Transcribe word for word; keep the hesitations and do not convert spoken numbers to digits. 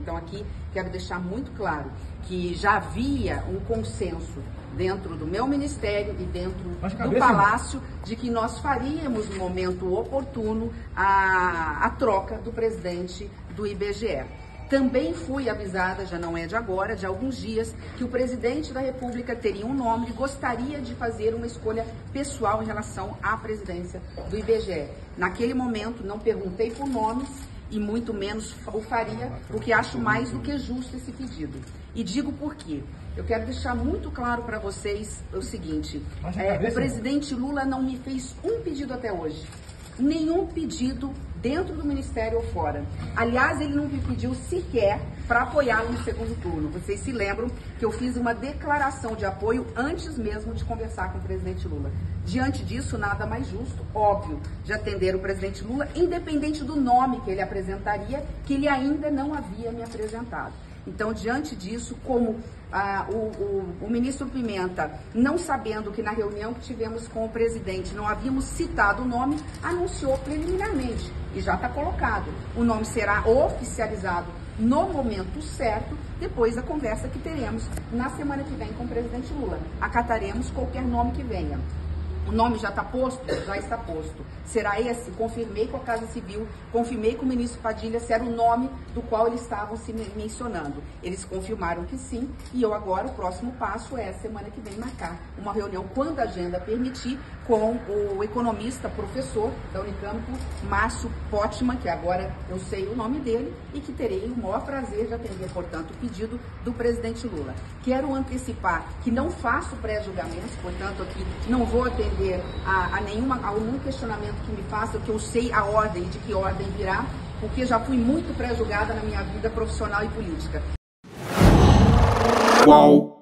Então aqui quero deixar muito claro que já havia um consenso dentro do meu ministério e dentro do Palácio de que nós faríamos no momento oportuno a, a troca do presidente do I B G E. Também fui avisada, já não é de agora, de alguns dias, que o presidente da República teria um nome e gostaria de fazer uma escolha pessoal em relação à presidência do I B G E. Naquele momento não perguntei por nomes e muito menos o faria, porque acho mais do que justo esse pedido. E digo por quê. Eu quero deixar muito claro para vocês o seguinte, é, o presidente Lula não me fez um pedido até hoje, nenhum pedido dentro do Ministério ou fora. Aliás, ele não me pediu sequer para apoiá-lo no segundo turno. Vocês se lembram que eu fiz uma declaração de apoio antes mesmo de conversar com o presidente Lula. Diante disso, nada mais justo, óbvio, de atender o presidente Lula, independente do nome que ele apresentaria, que ele ainda não havia me apresentado. Então, diante disso, como ah, o, o, o ministro Pimenta, não sabendo que na reunião que tivemos com o presidente não havíamos citado o nome, anunciou preliminarmente, e já está colocado. O nome será oficializado no momento certo, depois da conversa que teremos na semana que vem com o presidente Lula. Acataremos qualquer nome que venha. O nome já está posto? Já está posto. Será esse? Confirmei com a Casa Civil, confirmei com o ministro Padilha se era o nome do qual eles estavam se mencionando. Eles confirmaram que sim, e eu agora, o próximo passo é, semana que vem, marcar uma reunião, quando a agenda permitir, com o economista, professor da Unicamp, Márcio Potman, que agora eu sei o nome dele, e que terei o maior prazer de atender, portanto, o pedido do presidente Lula. Quero antecipar que não faço pré-julgamentos, portanto, aqui não vou atender a, a, nenhuma, a nenhum questionamento que me faça, que eu sei a ordem e de que ordem virá, porque já fui muito pré-julgada na minha vida profissional e política. Qual?